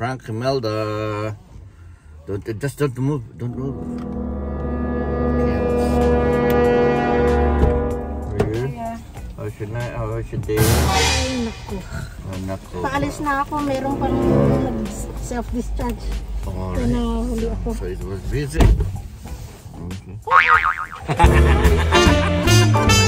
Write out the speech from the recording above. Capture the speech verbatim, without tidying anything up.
Frank Imelda. Don't, just don't move. Don't move. How should I? How should they? Ay, naku. Oh, naku. Paalis na ako. Meron pang self-discharge. Oh, Kaya nahuli ako. so it was busy. Okay.